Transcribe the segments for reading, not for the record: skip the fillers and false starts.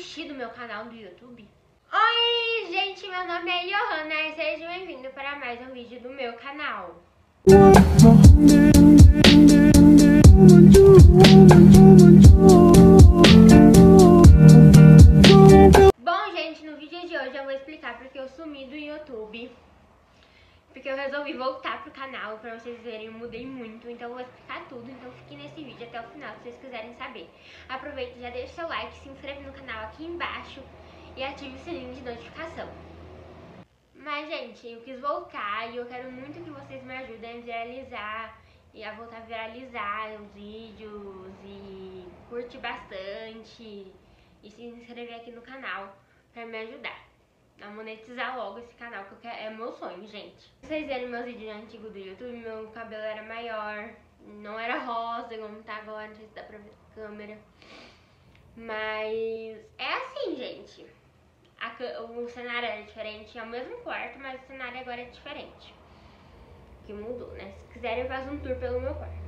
desistir do meu canal do YouTube? Oi, gente, meu nome é Johanna e seja bem-vindo para mais um vídeo do meu canal. Bom, gente, no vídeo de hoje eu vou explicar porque eu sumi do YouTube. Porque eu resolvi voltar pro canal, pra vocês verem, eu mudei muito, então eu vou explicar tudo, então fiquem nesse vídeo até o final se vocês quiserem saber. Aproveita e já deixa seu like, se inscreve no canal aqui embaixo e ative o sininho de notificação. Mas, gente, eu quis voltar e eu quero muito que vocês me ajudem a viralizar e a voltar a viralizar os vídeos e curtir bastante e se inscrever aqui no canal pra me ajudar a monetizar logo esse canal, que é meu sonho, gente. Vocês verem meus vídeos antigos do YouTube, meu cabelo era maior, não era rosa como tá agora, não sei se dá pra ver na câmera. Mas é assim, gente. O cenário era diferente, é o mesmo quarto, mas o cenário agora é diferente. Que mudou, né? Se quiserem eu faço um tour pelo meu quarto.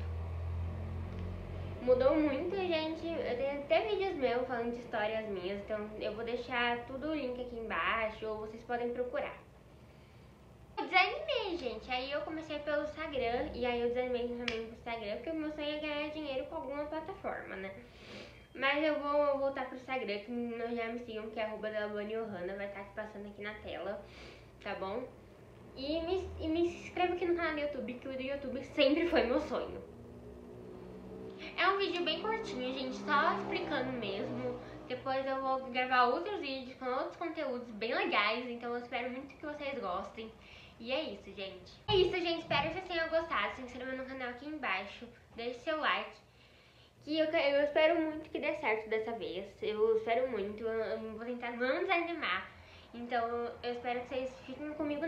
Mudou muito, gente. Eu tenho até vídeos meus falando de histórias minhas, então eu vou deixar tudo o link aqui embaixo, ou vocês podem procurar. Eu desanimei, gente. Aí eu comecei pelo Instagram, e aí eu desanimei também pro Instagram, porque o meu sonho é ganhar dinheiro com alguma plataforma, né? Mas eu vou voltar pro Instagram, que não já me sigam, que é @delabonijohanna, vai estar passando aqui na tela, tá bom? E me inscreva aqui no canal do YouTube, que o do YouTube sempre foi meu sonho. É um vídeo bem curtinho, gente, só explicando mesmo. Depois eu vou gravar outros vídeos com outros conteúdos bem legais, então eu espero muito que vocês gostem. E é isso, gente. É isso, gente, espero que vocês tenham gostado. Se inscreva no canal aqui embaixo, deixe seu like. Que eu espero muito que dê certo dessa vez. Eu espero muito, eu vou tentar não desanimar. Então eu espero que vocês fiquem comigo